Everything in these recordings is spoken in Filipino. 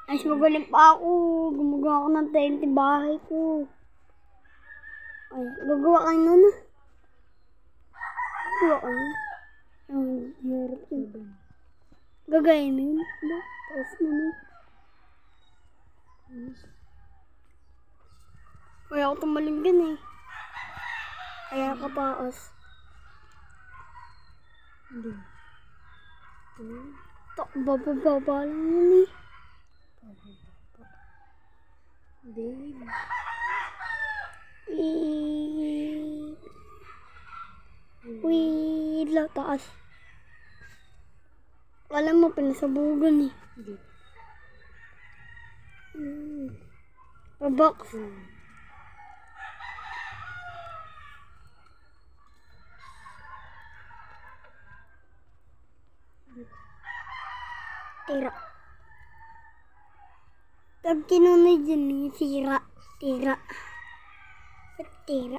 Ay, magaling pa ako. Gumagawa ako ng tente bahay ko. Ay, gagawa kayo nun. Gagawa kayo. Ay, hirap yun. Gagayin mo yun. Ano? Taas na nun. Kaya ako tumaling din eh. Kaya ako taas. Hindi. Baba lang yun eh. Hindi. Wait lang, taas. Alam mo, pinasabugan eh. Hindi. Box. Tira. Pag kinunay dyan, sira. Tira. Tira.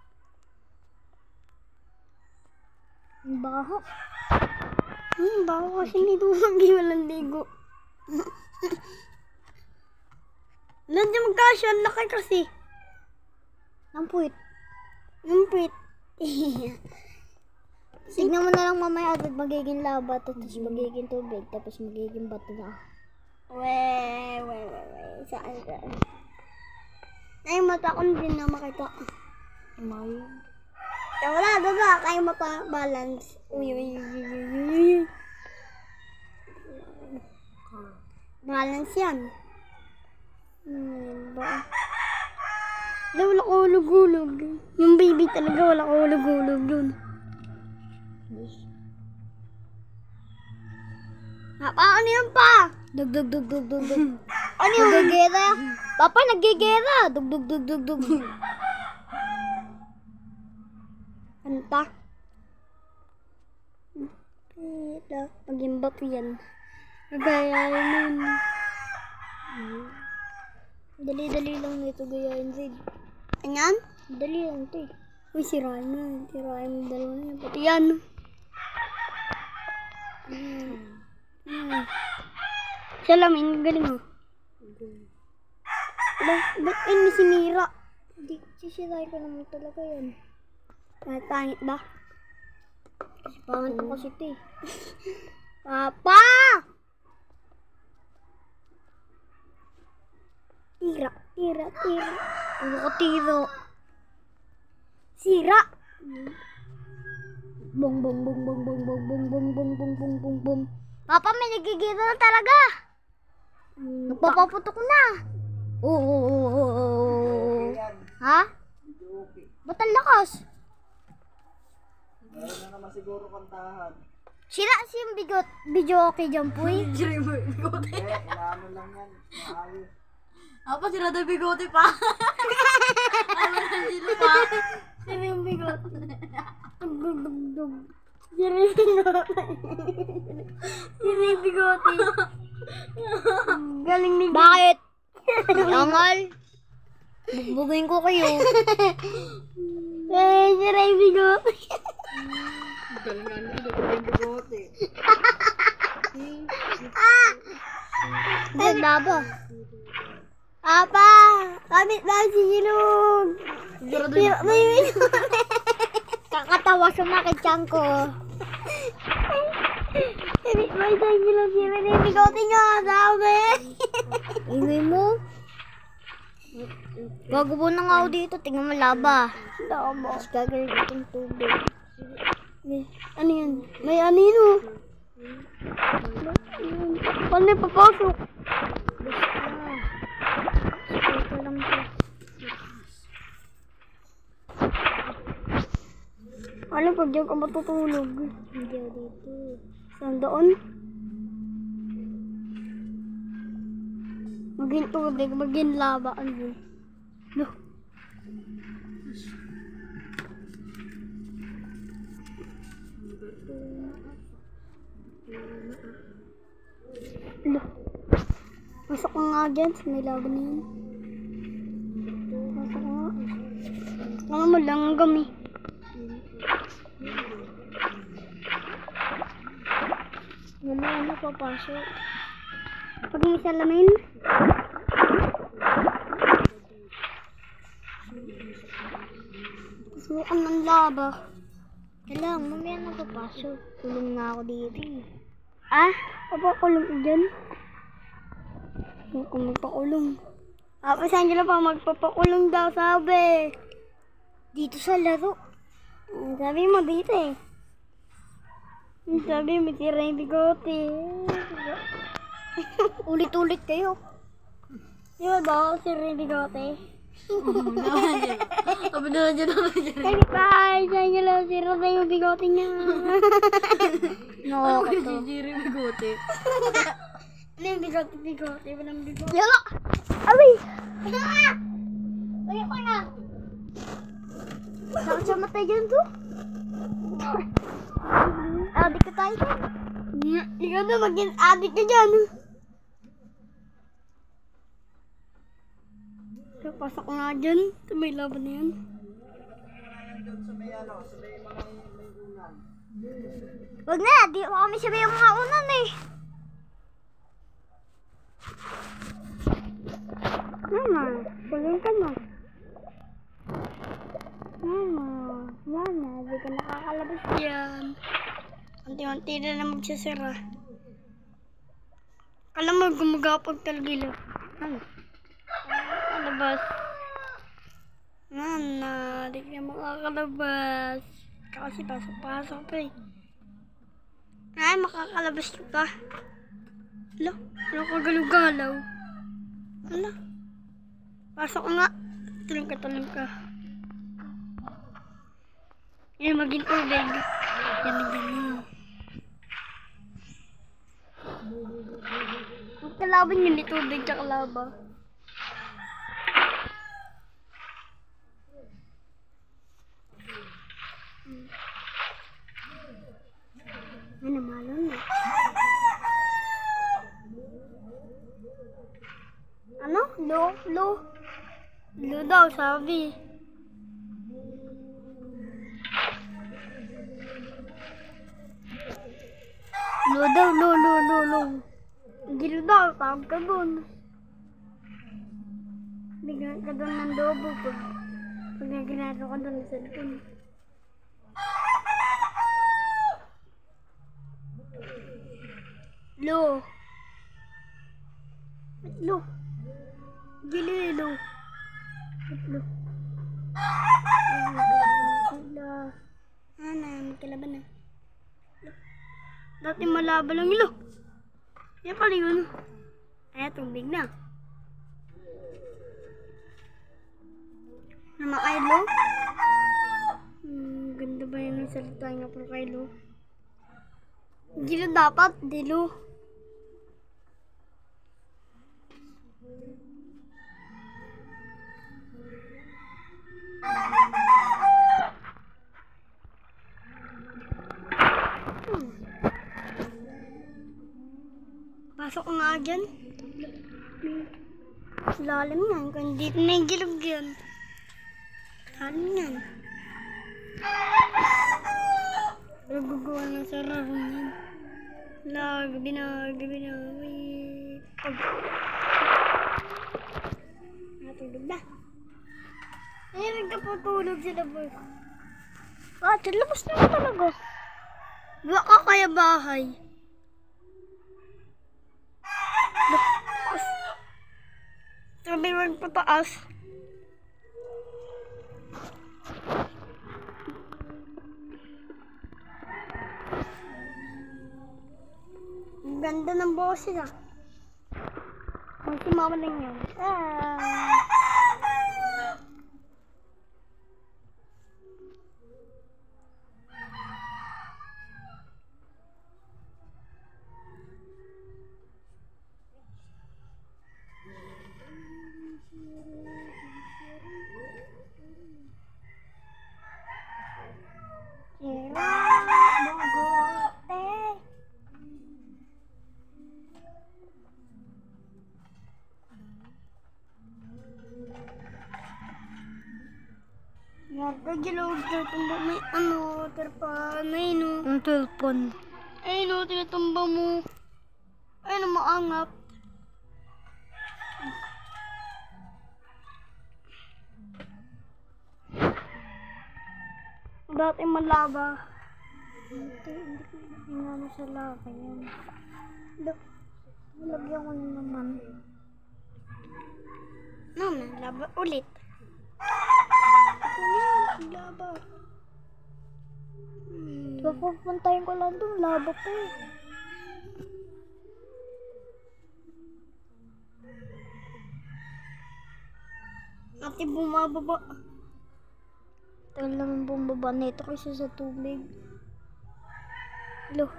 Baho. Baho kasi nitulog yung walang ligo. Nandiyan magkasya, ang laki kasi. Nampuit. Signan mo na lang mamaya at magiging lava, tapos magiging tubig, tapos magiging bato na. Wait. Saan? Ay, mata ko hindi na makita. May. Wala, baba. Kayo mata balance. Uy. Balance yan. Wala ko hulog-hulog. Yung baby talaga wala ko hulog-hulog dun. Paano yan pa? Dug. Ano yung nagigera? Papa, nagigera. Dug. Kanta. Pag-imbat yan. Gagayain nun. Dali-dali lang nito gayain, Zid. Anyan? Dali lang ito eh. Uy, sirain mo. Sirain mo dalawa na yan. Pati yan. Salamin, galing mo. Ba't ini sinira? Hindi, sisirain ka naman talaga yan. Matangit ba? Kasi pangit ako kasi ito eh. Papa! Tira. Ano ko tiro? Sira! Bong. Papa, may nagigiro na talaga. Nagpapaputok na. Oo. Ha? Ba't ang lakas? Meron na naman siguro kantahan. Sira si yung video okay dyan po eh. Sira yung bigote. Inaano lang yan. Maayos. Apa sira daw bigote pa? Ano na sila pa? Sira yung bigote. Dug. Sira yung bigote. Sira yung bigote. Galing ni. Bakit? Yangal. Bugbugin ko kayo. Sira yung bigote. Galing nga nila yung bigote. Ganda ba? Apa! Kabit na si Silog! Kakatawa sumakit siyang ko. Kabit ba si Silog? Sira yung bigote niya! Sabi! Ingay mo? Gagawa na nga ako dito. Tingnan mo laba. Laba. Tapos gagawin itong tubig. Ano yan? May anino. Paano yung papasok? Ito lang po. Ano pag diyan ka matutulog? Hindi ako dito. Saan doon? Maging tubig, maging lava. Ano yun? No. Pasok ko nga dyan, may laban na yun. Pasok ko nga. Ano mo lang ang gami. Mamaya na papasok. Pag may salamin, Bukan ng laba. Kailangan, mamaya na papasok. Kulong na ako dito. Ah? Papakulong ka dyan? Huwag kong magpakulong. Tapos Angela pa magpapakulong daw, sabi. Dito sa laro. Sabi mo dito eh. Sabi mo tira yung bigote. Ulit-ulit kayo. Di ba daw tira yung bigote? Sabi na dyan ako dyan. Sabi pa, Angela, tira na yung bigote niya. No, Ako jijiri bigote. ano yung bigote? Walang bigote. Yala! Awi! Uy, ako na! Saan siya matay dyan to? Adik ka tayo dyan. Ikaw na maging adik ka dyan. Pasok nga dyan. Ito may laban na yan. Wag na, di mo kami sabi yung mga unan eh. Mama, tulong ka na. Mama, di ka nakakalabas yan. Unti-unti na na magsasara. Kala mo gumagapag talaga. Ano? Kalabas. Mama, di ka makakalabas. Kasi pasok-pasok pa eh. Ay, makakalabas ka. Hala, ano ka galaw-galaw? Hala. Pasok nga. Tulong ka. Yan, maging tubig. Yan. Ang kalaban yun, ni tubig sa kalaba. Ano, malon na. Ano? Lo daw, sabi. Lo daw, lo. Hindi lo daw, tawag ka dun. Bigyan ka dun ng dobo pag ginagawa ka dun sa cellphone. Lo. Gililo. Lo. Magkalaban na. Dati malaba lang ilo. Yan pala yun. Ay, tubig na. Nama Kylo? Ganda ba yun ang salita nga po Kylo? Gilo dapat, dilo. Pasok nga dyan. Lalim yan. Kung dito na yung gilog yan. Lalim yan. Nagugawa ng sararo yan. Gabi na. Natulog na. Ay, nagkapatulog sila boy. Labas na talaga. Baka kaya bahay. Sabi mo pataas. Ang ganda ng boses ah. Ang si mama lang yun. Nagkagilog tumba may terpan na yun. Ang telpon. Ayun tinatumba mo. Ayun maangat. Dati malaba. Hindi ko inano sa lava yan. Nalagyan ko na naman. Laba ulit. Ayan, laba. So, pupuntahin ko lang doon. Laba pa eh. Ate, bumababa. Tagal naman bumaba nito kaysa sa tubig. Hello.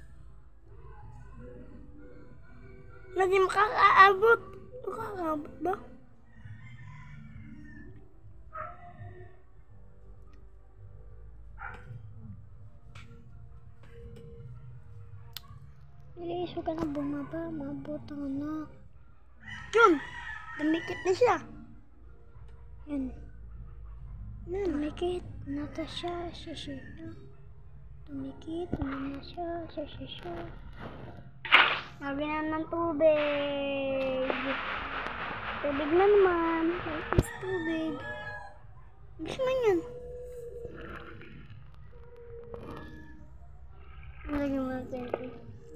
Hindi makakaabot. Makakaabot ba? Bilis, huwag ka na bumaba. Maabot ang anak. Yun! Dumikit na siya. Yan. Tumikit na ta siya. Tumikit na siya. Sabi na ng tubig. Tubig na naman. Is tubig. Gusto man yun. Lagyan mo na tayo.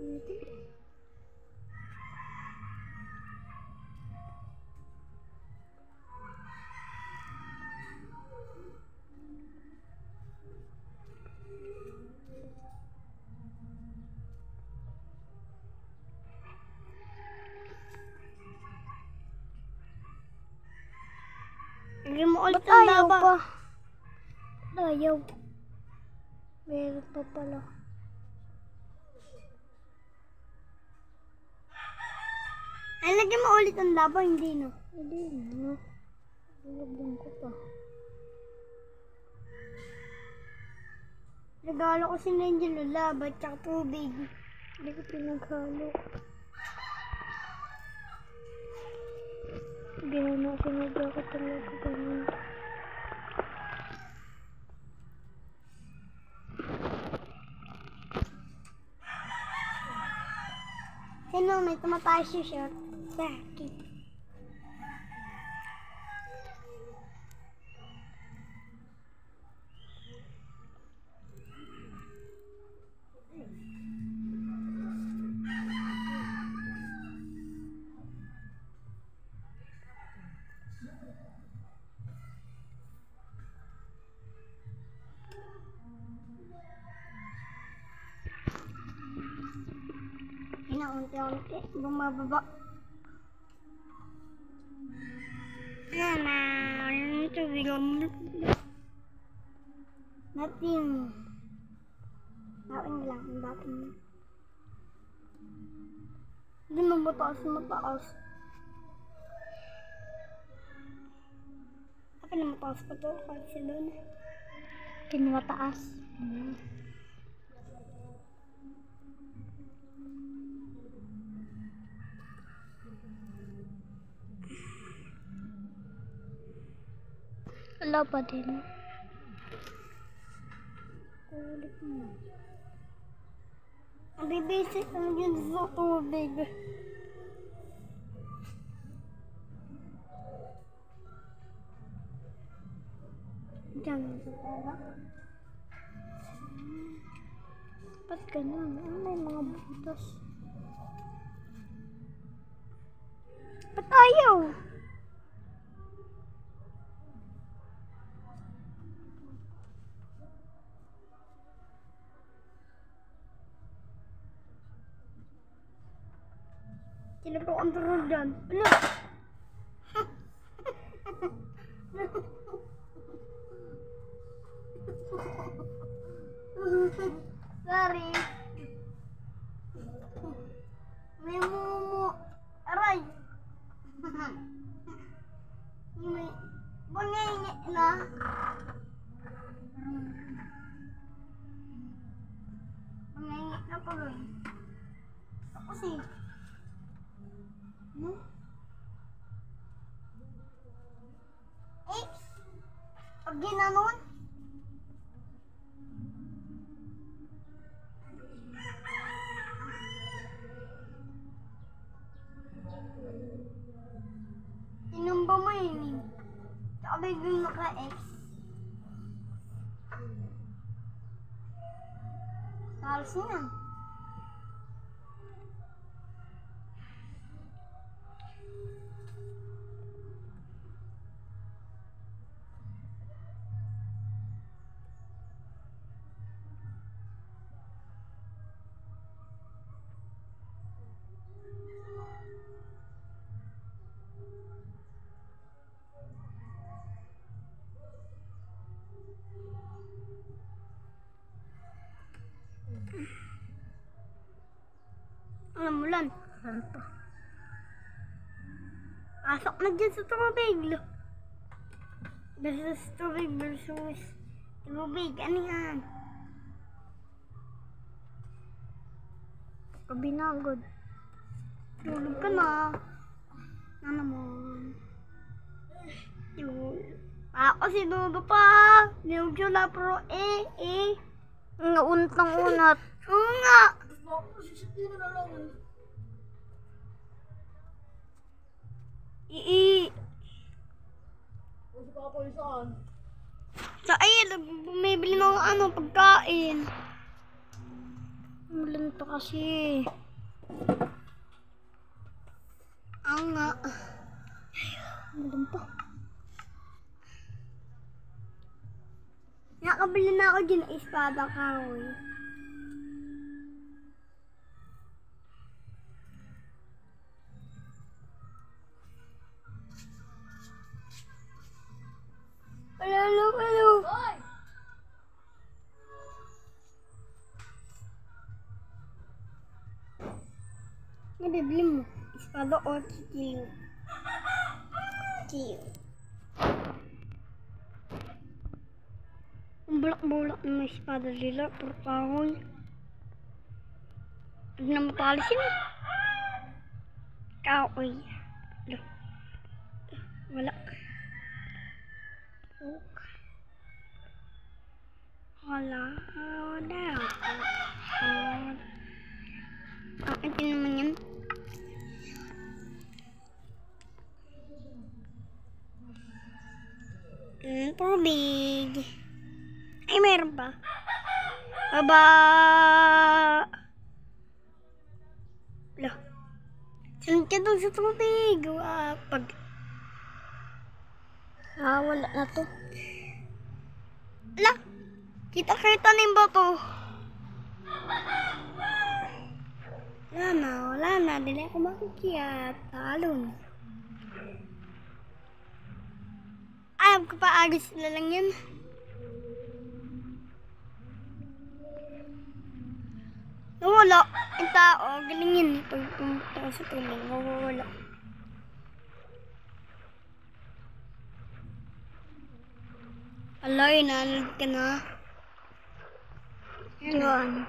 Lagyan mo ulit ang laba. Ayaw. Meron pa pala. Ay, lagyan mo ulit ang laba, hindi na. Hindi na. Lagyan ko pa. Regalo ko si Angel ng laba at saka tubig. Hindi ko pinaghalo. Ginano, sinadya ko talaga ganun. Sino, may tumataas yung short. Bakit? Unti-unti, bumababa. Ayan na, yung tubig. Natin. Natin lang, natin. Hindi mo mataas. Apa na mataas pa to? Kasi doon. Pinamataas. Wala pa din. Kulit mo. Ang bibisik lang yun sa tubig. Diyan sa tala. Ba't ganun? May mga butas. Ba't ayaw? Sino po ang turun dyan? Ano? Sorry. May mumu. Aray. May bangay na. Bangay na pa rin. Ako si. Eh, pag ginanon, inumba mo yun. Sabi yung naka-X. Halos na yan. Alam mo lang. Ano to? Pasok na dyan sa tubig. Versus tubig versus tubig. Ano yan? Kabinagod. Tulog ka na. Ano mo? Ako si Dudo pa. Nilog siya na pero Nauntang-unat. Oo nga. Sa bumibili ng pagkain. Mulan to kasi. Nga. Mulan to. Nakabili na ako dyan ng espada kahoy. Hello. Ano bibili mo? Espada o kikilo? Kikilo. Ang bulak-bulak ng espada nila, puro kahoy. Huwag na matalisin. Kahoy. Wala. Wala. Ito naman yun. Tubig. Ay, meron pa. Aba. Saan ka doon sa tubig? Wala na to. Kita-kita na yung bato. Wala na. Dili ako makikiyat. Talon. Alam ko pa, agos na lang yan. Nawala. Ang tao, galing yun. Pag pumunta sa tubig, nawawala. Alay, nanod ka na. Yan.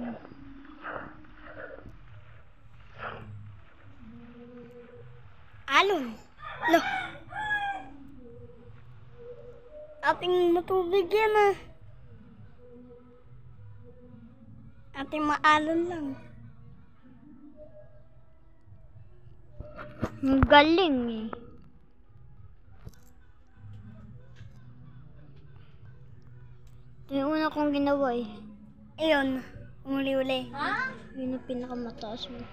Alon. Ating matubig yan Ating maalon lang. Ang galing Ito yung una kong ginawa Ayun, umuli-uli. Yun yung pinakamataas mo.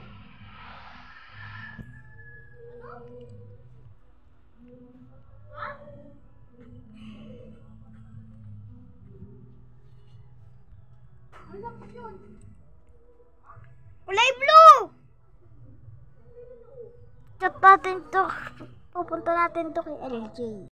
Kulay blue! Chat natin to. Pupunta natin to kay LJ.